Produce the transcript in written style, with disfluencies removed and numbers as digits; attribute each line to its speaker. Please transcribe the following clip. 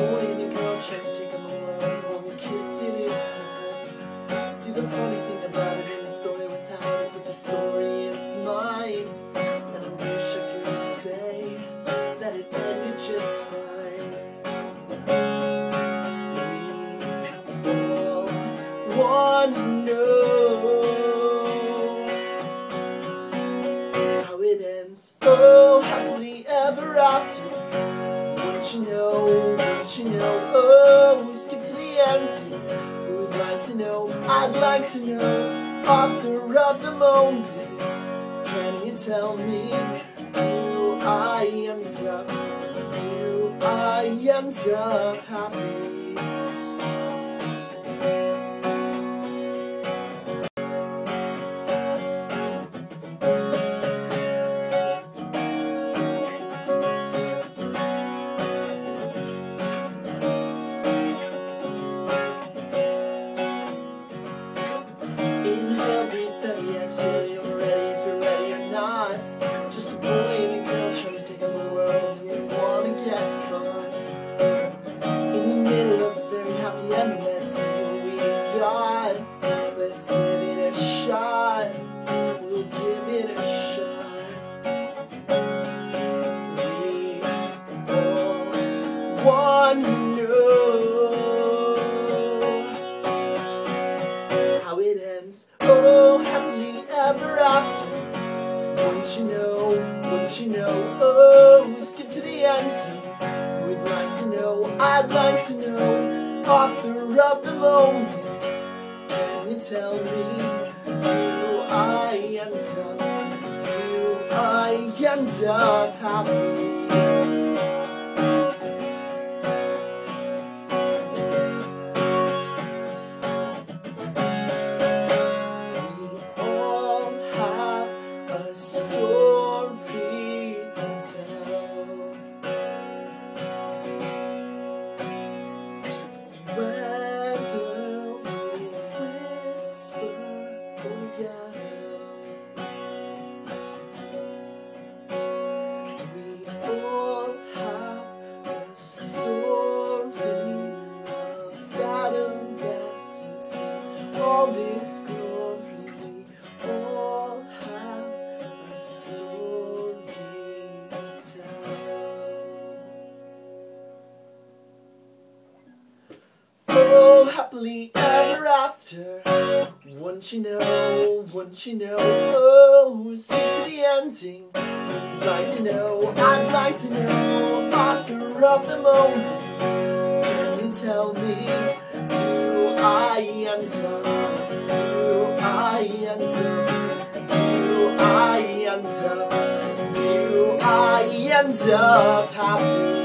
Speaker 1: boy and a girl trying to take on the world, one kiss at a time. See, the funny thing about it, in a story without it, but the story is mine. And I wish I could say that it ended just fine. We all want to know how it ends. Oh, happily ever after. Won't you know, won't you know? Oh, skip to the ending. Who would like to know? I'd like to know. Author of the moments, can you tell me? Do I end up happy? Inhale, breathe, steady, exhale, you're ready if you're ready or not. Just a boy and a girl trying to take on the world, you wanna get caught in the middle of a very happy ending. Let's see what we got. Let's give it a shot. We'll give it a shot. We all want to know how it ends. Oh, happily ever after. Won't you know, won't you know? Oh, skip to the ending. Who would like to know? I'd like to know. Author of the moments, can you tell me? Do I end up happy? All its glory, we all have a story to tell. Oh, happily ever after. Won't you know, won't you know? Oh, skip to the ending. You'd like to know, I'd like to know. Author of the moments, can you tell me? Do I end up? Do I end up happy?